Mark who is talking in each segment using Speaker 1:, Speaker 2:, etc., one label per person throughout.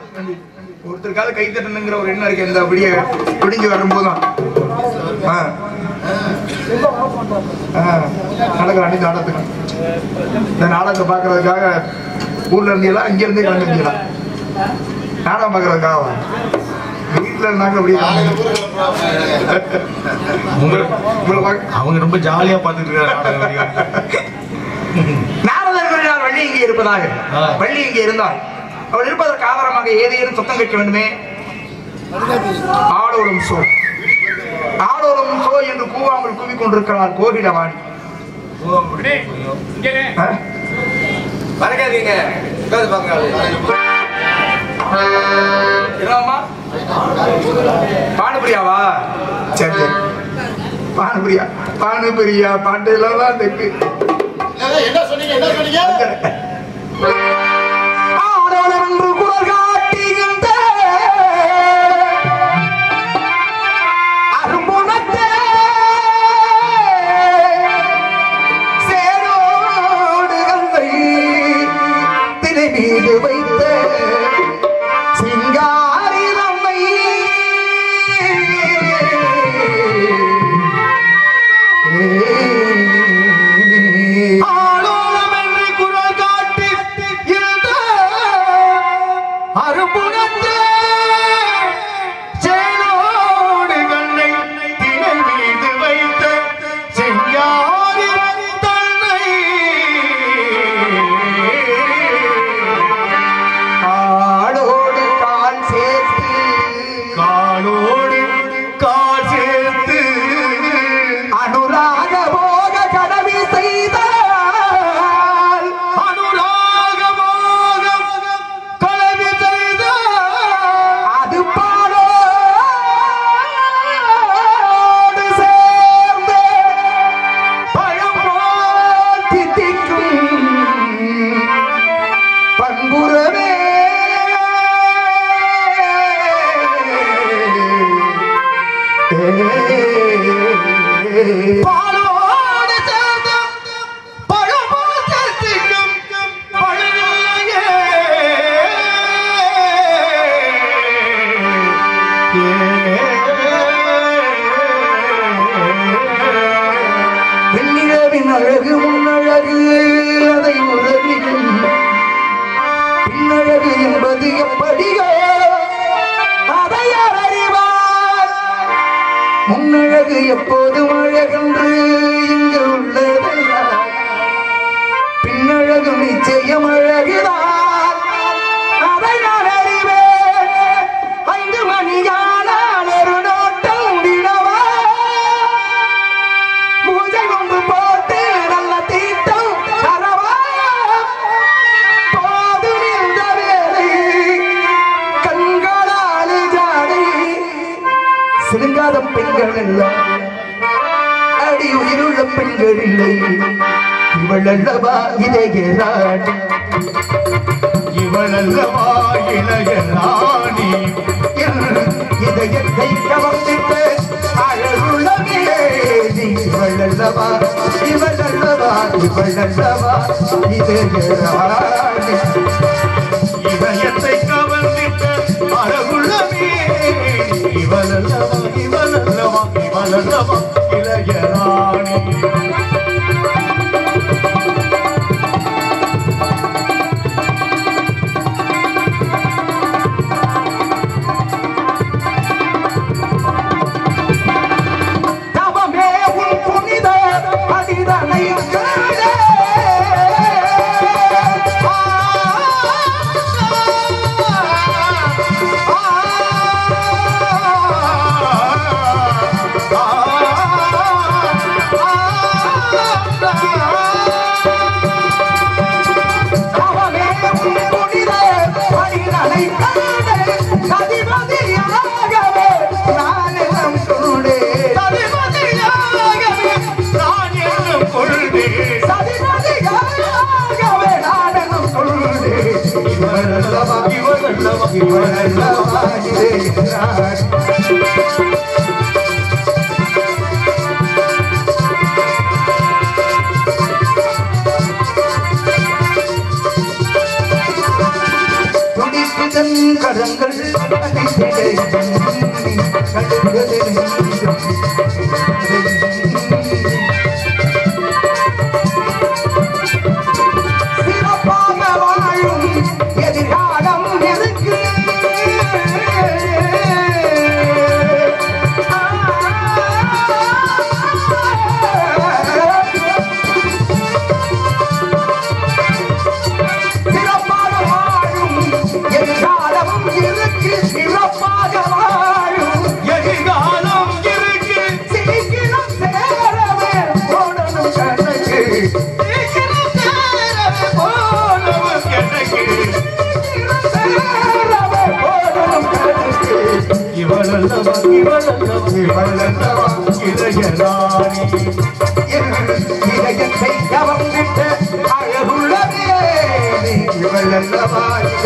Speaker 1: ஒருத்தருக்காவது கை தட்டணுங்கிற ஒரு எண்ணம் இருக்கு. இந்த அப்படியே பிடிஞ்சு வரும்போதுதான் நடக்கிற அன்னைக்கு நாடகத்துக்கு இந்த நாடகத்தை பார்க்கறதுக்காக ஊர்ல இருந்தீங்களா இங்க இருந்தே கிளம்பிங்களா? நாடகம் பார்க்கறதுக்காக வீட்டுல இருந்தாங்க அப்படியே அவங்க ரொம்ப ஜாலியா பார்த்துட்டு இருக்காங்க. நாரதர் வள்ளி இங்கே இருப்பதாக வள்ளி இங்கே இருந்தால் அவள் இருப்பதற்கு ஆதாரமாக ஏதேனும் சொத்தம் கேட்க வேண்டுமே. ஆடோடும் சோ ஆடோடும் சோ என்று கூவாமல் கூவிக்கொண்டிருக்கிறார் கோகிலவாணி.
Speaker 2: மறக்காதீங்க
Speaker 1: பானுபிரியாவா? சரி சரி பானுபிரியா பானுபிரியா பாட்டு எல்லாம் தான் தெற்கு.
Speaker 3: என்ன சொன்னீங்க என்ன சொன்னீங்க?
Speaker 1: ஆடோடும் என்று குரல் காட்டுகின்ற அரும்புணத்தே சேரோடு கந்தை திரை மீது வைத்த சிங்காரி நம்மை ஆளோளம் என்று குரல் காட்டி இருந்த அரும்புணத்தே சேரோடு கந்தை திரை மீது வைத்த சிங்காரி தன்னை காலோடு கால் சேர்த்து அனுராக போக கடவி செய்தால் அது பாலோடு சேர்ந்து பழம் போல் தித்திக்கும் பண்புறவே பாலோடு சேர்ந்து பழம் போல் தித்திக்கும் பழநிலையே. பெண்ணிரவின் அழகு முன்னழகு அதை உறவிடும் பின்னழகு என்பது எப்படியோ அதை அறிவார். முன்னழகு எப்போதும் அழகென்று இங்கு உள்ளதல்ல, பின்னழகு நிச்சயம் அழகுதான் அதை நான் அறிவேன். 5 மணியானால் ஒரு நோட்டம் விடவா, பூஜை கொண்டு போட்டு நல்ல தீட்டம் தரவா, போதும் இந்த வேலை கண்களால் ஜாடை சிலுங்காத பெண்கள் எல்லாம் அடி உயிருள்ள பெண்கள் இல்லை. இவள் அல்லவா இளையராணி,
Speaker 3: இவள் அல்லவா இளையராணி,
Speaker 1: இதயத்தை கவர்ந்திட்ட அழகுள்ளமே. இவள் அல்லவா இவள் அல்லவா இவள் அல்லவா இளையராணி,
Speaker 3: இதயத்தை கவர்ந்திட்ட அழகுள்ளமே. இவள் அல்லவா இவள் அல்லவா இவள் அல்லவா இளையராணி.
Speaker 1: தவமே உன் புனித அதிதனை கண்டே. தவமே உன் புனித அதிதனை கண்டே. சதிபதியாகவே நான் எல்லாம் கொண்டேன்.
Speaker 3: சதிபதியாகவே நான் என்னும் கொள்வேன்.
Speaker 1: சதிபதியாகவே நான் எல்லாம் கொண்டேன்.
Speaker 3: இவள் அல்லவா இவள் அல்லவா இவள் அல்லவா
Speaker 1: இளையராணி. துடிப்புதன் கரங்கள் சிறப்பாக வாழும் எதிர்காலம் எதுக்கு இதயத்தை கவர்ந்திட்ட அழகுள்ளதே இவளல்லவா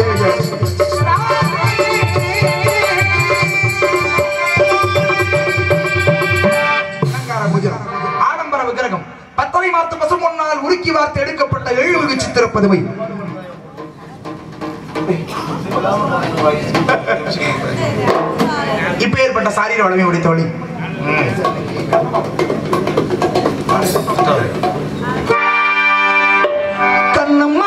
Speaker 1: ஆடம்பர விக்கிரகம் பத்தரை மாத்து பசுமொன்னால் உருக்கி வார்த்தை எடுக்கப்பட்ட எழுமிகு சித்திர பதுமை இப்ப ஏற்பட்ட சாரீர வளமை உடைத்தோழி கண்ணம்மா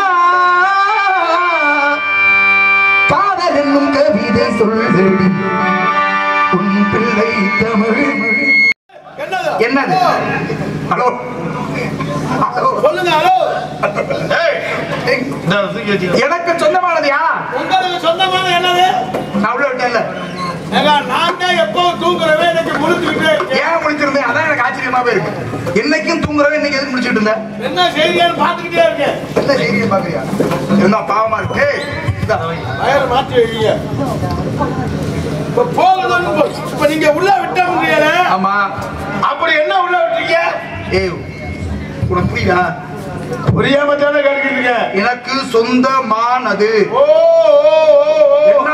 Speaker 1: காதல் என்னும் கவிதை சொல்லடி உன் பிள்ளை தமிழ் என்னது ஹலோ
Speaker 2: சொல்லுங்க. ஹலோ,
Speaker 1: எனக்கு சொந்தமானதுயா
Speaker 2: உங்களுக்கு சொந்தமான என்னது?
Speaker 1: நான் உள்ள விட்டேன்ல
Speaker 2: நான் தான் எப்பவும் தூங்குறவே எனக்கு முடிச்சுக்கிட்டே இருக்கேன்.
Speaker 1: ஏன் முடிச்சிருந்தேன் அதான் எனக்கு ஆச்சரியமாவே இருக்கு என்னைக்கும் தூங்குறவே இன்னைக்கு எதுக்கு முடிச்சுட்டு இருந்தேன்
Speaker 2: என்ன செய்தியான்னு பாத்துக்கிட்டே இருக்கேன்.
Speaker 1: என்ன செய்தியை பாக்குறியா இருந்தா பாவமா இருக்கு
Speaker 2: வயர் மாற்றி வைங்க. இப்ப போகுதுன்னு இப்ப நீங்க உள்ள விட்ட முடியல.
Speaker 1: ஆமா
Speaker 2: அப்படி என்ன உள்ள விட்டீங்க?
Speaker 1: ஏய் உனக்கு புரியுதா
Speaker 2: புரியாம தானே கேட்கிறீங்க.
Speaker 1: எனக்கு சொந்தமானது
Speaker 2: ஓ
Speaker 1: என்ன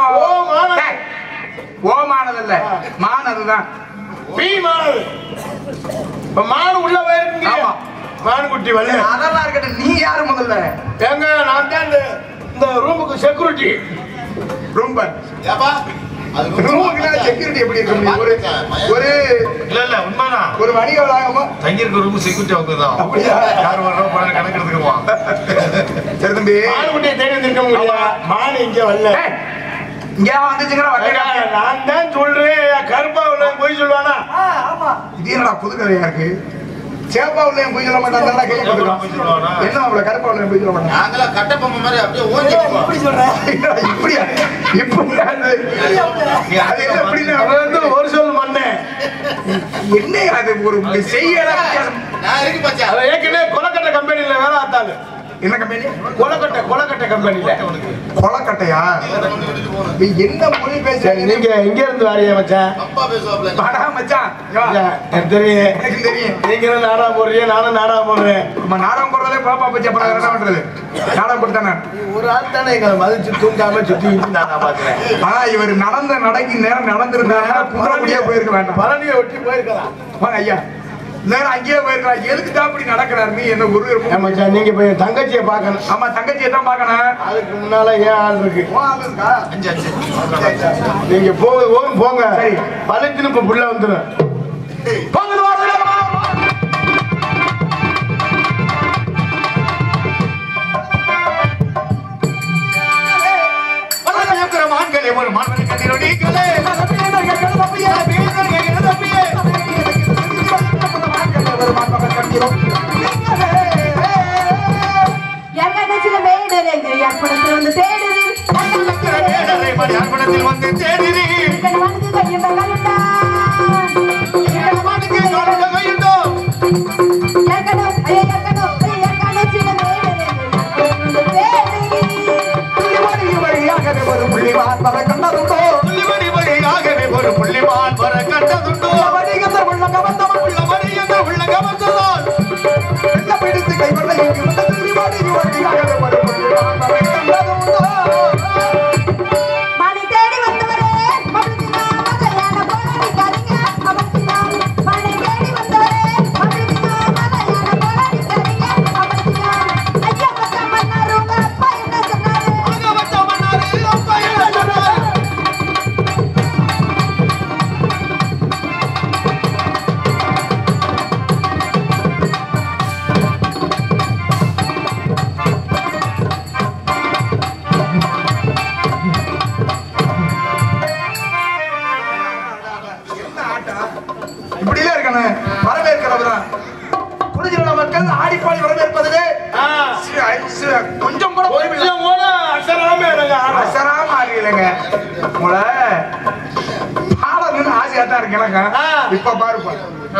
Speaker 1: ஓமானதல்ல மானதுதான்
Speaker 2: பி மானது. இப்ப மானு உள்ள போயிருக்கீங்க.
Speaker 1: ஆமா
Speaker 2: மானுக்குட்டி வரல.
Speaker 1: அதெல்லாம் இருக்கட்டும் நீ யாரு முதல்ல
Speaker 2: ஏங்க நான் தான் இந்த ரூமுக்கு செக்யூரிட்டி.
Speaker 1: ரொம்ப செக்யூரிட்டி எப்படி இருக்கு ஒரு
Speaker 3: இல்ல இல்ல உண்மைதான்.
Speaker 1: ஒரு வணிக வளாகமா
Speaker 3: தங்கியிருக்க ரூம் செக்யூரிட்டி அவங்க தான்.
Speaker 1: அப்படியா
Speaker 3: யார் வர்றோம் பணம் கணக்கு எடுத்துக்குவான்.
Speaker 1: சரி தம்பி
Speaker 2: மானுக்குட்டியை தேடி வந்திருக்க முடியல. மானு இங்க வரல.
Speaker 1: இங்க வந்துச்சுங்கிற
Speaker 2: நான் தான் சொல்றேன். கருப்பா உள்ள போய் சொல்லுவானா?
Speaker 1: இது என்னடா புது கதையா இருக்கு சேப்பா உள்ள போய் சொல்ல மாட்டாங்க கேள்விப்பட்டிருக்கோம். என்ன அவளை கருப்பா உள்ள போய் சொல்ல மாட்டாங்க.
Speaker 4: நாங்களாம் கட்டப்பொம்மை மாதிரி அப்படியே ஓஞ்சிக்குவோம்.
Speaker 1: இப்படி சொல்றேன் இப்படியா இப்படி அது எப்படின்னா
Speaker 2: ஒரு சொல் மண்ணே
Speaker 1: என்ன அது ஒரு செய்யல
Speaker 4: நான் இருக்கு பச்சா.
Speaker 2: அவ ஏற்கனவே கொலக்கட்டை கம்பெனில வேலை ஆத்தாளு.
Speaker 1: என்ன கம்பெனி
Speaker 2: கொலக்கட்டை கம்பெனில
Speaker 1: கொலக்கட்டையா நீ என்ன மொழி பேசுற
Speaker 2: நீங்க எங்க இருந்து வாரிய மச்சான்?
Speaker 4: அப்பா பேசுவாப்ல.
Speaker 1: வாடா மச்சான்
Speaker 2: எனக்கு தெரியும்.
Speaker 1: எனக்கு தெரியும்
Speaker 2: நீங்க நாடா போடுறீங்க, நானும் நாடா போடுறேன்.
Speaker 1: நம்ம நாடகம் போடுறதே பாப்பா பச்சை அப்புறம் என்ன பண்றது நாடகம் போட்டுதானே
Speaker 2: ஒரு ஆள் தானே எங்களை மதிச்சு தூங்காம சுத்தி நான் பாக்குறேன்.
Speaker 1: ஆனா இவர் நடந்த நடக்கி நேரம் நடந்திருந்தாங்கன்னா புறப்படியா போயிருக்க வேண்டாம்.
Speaker 2: பழனியை ஒட்டி போயிருக்கலாம்.
Speaker 1: வாங்க ஐயா நேரம் அங்கேயே போயிருக்கலாம். எதுக்கு தான் அப்படி நடக்கிறாரு நீ என்ன ஒரு
Speaker 2: மச்சான் நீங்க போய் தங்கச்சியை பார்க்கணும்.
Speaker 1: ஆமா தங்கச்சியை தான் பார்க்கணும்.
Speaker 2: அதுக்கு முன்னால ஏன் ஆள் இருக்கு?
Speaker 4: அஞ்சு அஞ்சு.
Speaker 2: நீங்க போங்க. சரி பழத்தின்னு இப்ப புள்ள வந்துடும்.
Speaker 3: ஒரு மாணவனை கண்டிரோடி கலே
Speaker 5: வந்து தேடுது
Speaker 3: வந்து தேடி ஒரு புள்ளிமான் வர கண்டதுண்டோ உள்ள கவர்ந்ததால்
Speaker 1: பிடித்து கைவல்லை
Speaker 5: மணி தேடி வந்தவரே
Speaker 3: அப்பா என்ன சொன்னாரு
Speaker 1: கிழக்க
Speaker 2: ஆ.
Speaker 1: இப்ப பாருப்பா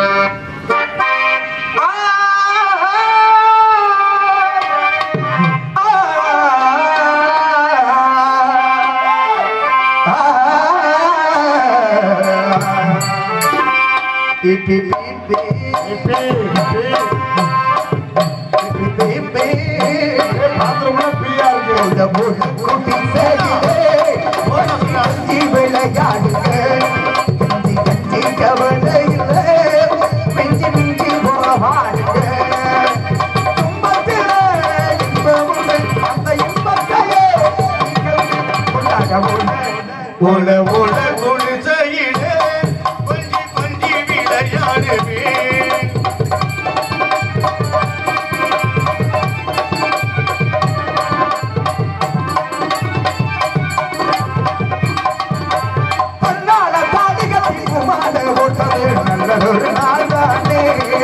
Speaker 3: உல உல குளிசையிலே கொஞ்சி கொஞ்சி விளையாடுவே
Speaker 1: நல்லதொரு நாள் தானே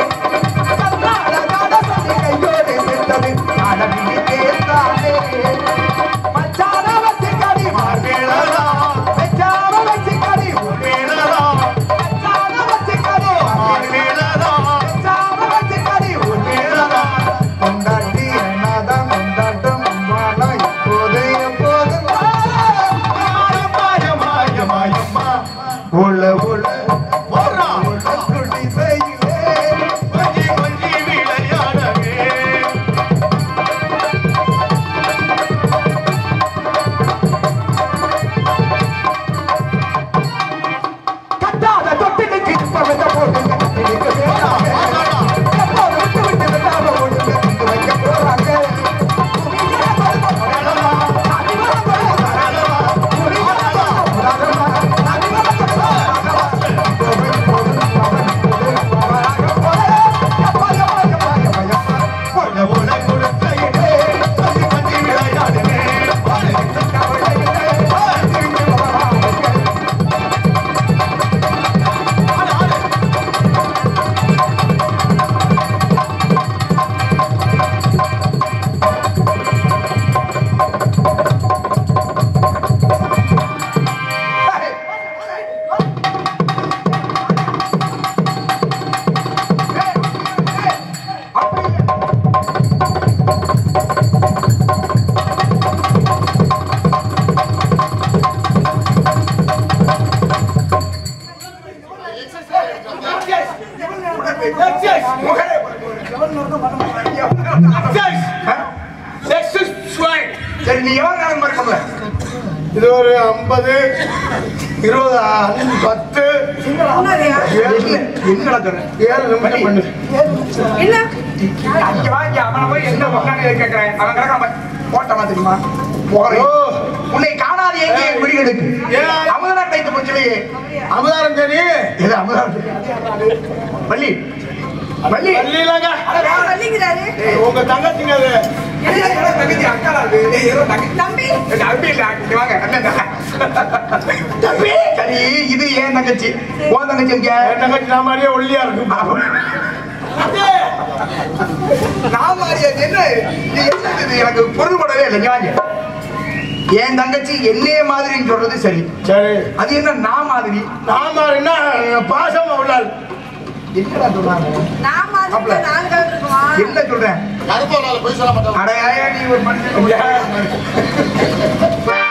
Speaker 1: கையோடு சென்றது நாடகினி கேட்டானே மச்சான வச்சு கடி
Speaker 3: மார்கேளரா
Speaker 1: மச்சான வச்சு கடி
Speaker 3: மேளரா
Speaker 1: மச்சான வச்சு கடி
Speaker 3: மார்கேளரா
Speaker 1: மச்சான வச்சு கடி
Speaker 3: மேளரா
Speaker 1: கொண்டாட்டி என்னதான் கொண்டாட்டம் வாழ இப்போது எப்போதும்
Speaker 3: மாய மாய மாயம்மா
Speaker 1: உள்ள உள்ள
Speaker 3: போறா
Speaker 1: குடிசையிலே
Speaker 3: கொஞ்சி கொஞ்சி விளையாடவே
Speaker 1: கட்டாத தொட்டிலுக்கு இப்ப போடுங்க தொட்டிலுக்கு வேணாங்க. எப்போது விட்டு விட்டு விடாம ஒழுங்க திட்டு வைக்க போறாங்க. புரியுதா?
Speaker 3: உல உல குளிசையிலே கொஞ்சி கொஞ்சி விளையாடுவே
Speaker 1: சரி நீ எவ்வளவு நேரம் மறக்கல
Speaker 2: இது ஒரு 50 20 10
Speaker 1: என்னடா சொல்றேன்
Speaker 2: 7 நிமிஷம் பண்ணு
Speaker 1: அங்க வாங்கி அவனை போய் என்ன உட்காந்து கேட்கிறேன் அவன் கிடக்க போட்டமா தெரியுமா போறேன்
Speaker 2: ஓ
Speaker 1: உன்னை காணாது எங்கே விடுகளுக்கு
Speaker 2: ஏன்?
Speaker 1: அமுதனா கைத்து போச்சுலையே
Speaker 2: அமுதாரம் சரி
Speaker 1: எது அமுதம் வள்ளி வள்ளி
Speaker 2: பள்ளியிலங்க
Speaker 5: சொல்லிக்கிறாரு
Speaker 2: உங்க தங்கச்சிங்க அது
Speaker 1: தங்கச்சி அக்காலா இருக்கு ஏதோ தங்கச்சி
Speaker 5: தம்பி
Speaker 1: தம்பி இல்ல இங்க வாங்க அண்ணன் தம்பி சரி இது ஏன் தங்கச்சி உன் தங்கச்சி எங்க
Speaker 2: என் தங்கச்சி நான் மாதிரியே ஒல்லியா இருக்கு
Speaker 1: நான் மாதிரியா என்ன இது என்ன இது எனக்கு பொருள்படவே இல்லை இங்க வாங்க என் தங்கச்சி என்னைய மாதிரின்னு சொல்றது சரி
Speaker 2: சரி
Speaker 1: அது என்ன நான் மாதிரி
Speaker 2: நான் மாதிரின்னா பாசமா உள்ளாள்
Speaker 1: என்னடா சொல்றாங்க
Speaker 5: நான் மாதிரி 4 கலர் இருக்குமா
Speaker 1: என்ன சொல்றேன்
Speaker 4: கருப்பா போய் சொல்ல மாட்டோம்
Speaker 1: அடையா நீ ஒரு மனுஷன்